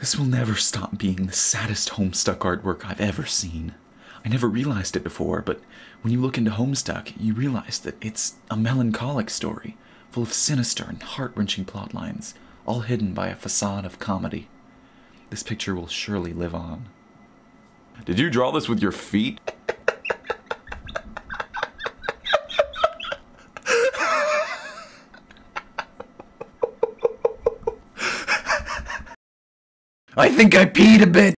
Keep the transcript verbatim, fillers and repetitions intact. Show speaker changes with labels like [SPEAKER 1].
[SPEAKER 1] This will never stop being the saddest Homestuck artwork I've ever seen. I never realized it before, but when you look into Homestuck, you realize that it's a melancholic story, full of sinister and heart-wrenching plot lines, all hidden by a facade of comedy. This picture will surely live on. Did you draw this with your feet? I think I peed a bit.